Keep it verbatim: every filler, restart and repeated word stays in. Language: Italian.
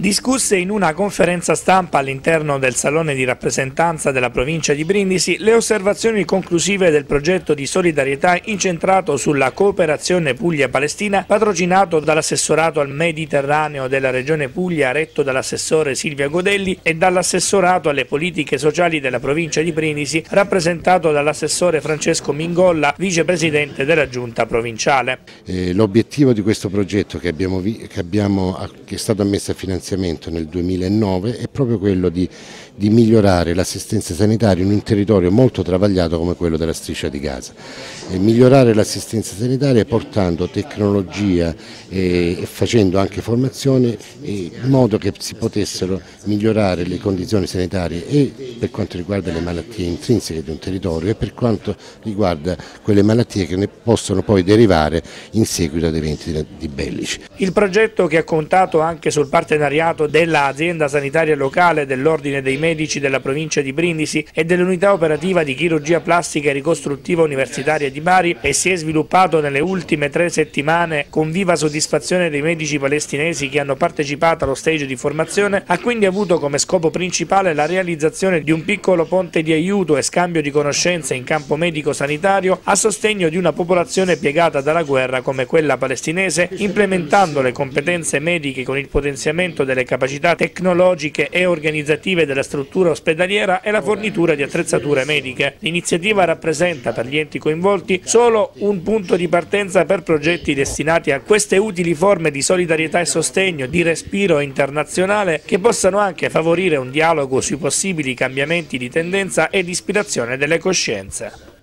Discusse in una conferenza stampa all'interno del Salone di rappresentanza della provincia di Brindisi le osservazioni conclusive del progetto di solidarietà incentrato sulla cooperazione Puglia-Palestina patrocinato dall'assessorato al Mediterraneo della regione Puglia retto dall'assessore Silvia Godelli e dall'assessorato alle politiche sociali della provincia di Brindisi rappresentato dall'assessore Francesco Mingolla, vicepresidente della giunta provinciale. Eh, l'obiettivo di questo progetto che, abbiamo, che, abbiamo, che è stato ammesso a finanziamento nel duemilanove è proprio quello di, di migliorare l'assistenza sanitaria in un territorio molto travagliato come quello della Striscia di Gaza. E migliorare l'assistenza sanitaria portando tecnologia e, e facendo anche formazione e, in modo che si potessero migliorare le condizioni sanitarie e per quanto riguarda le malattie intrinseche di un territorio e per quanto riguarda quelle malattie che ne possono poi derivare in seguito ad eventi di, di bellici. Il progetto, che ha contato anche sul partenariato dell'azienda sanitaria locale, dell'Ordine dei Medici della provincia di Brindisi e dell'unità operativa di chirurgia plastica e ricostruttiva universitaria di Bari, e si è sviluppato nelle ultime tre settimane con viva soddisfazione dei medici palestinesi che hanno partecipato allo stage di formazione, ha quindi avuto come scopo principale la realizzazione di un piccolo ponte di aiuto e scambio di conoscenze in campo medico-sanitario a sostegno di una popolazione piegata dalla guerra come quella palestinese, implementando le competenze mediche con il potenziamento delle capacità tecnologiche e organizzative della struttura ospedaliera e la fornitura di attrezzature mediche. L'iniziativa rappresenta per gli enti coinvolti solo un punto di partenza per progetti destinati a queste utili forme di solidarietà e sostegno, di respiro internazionale che possano anche favorire un dialogo sui possibili cambiamenti di tendenza e di ispirazione delle coscienze.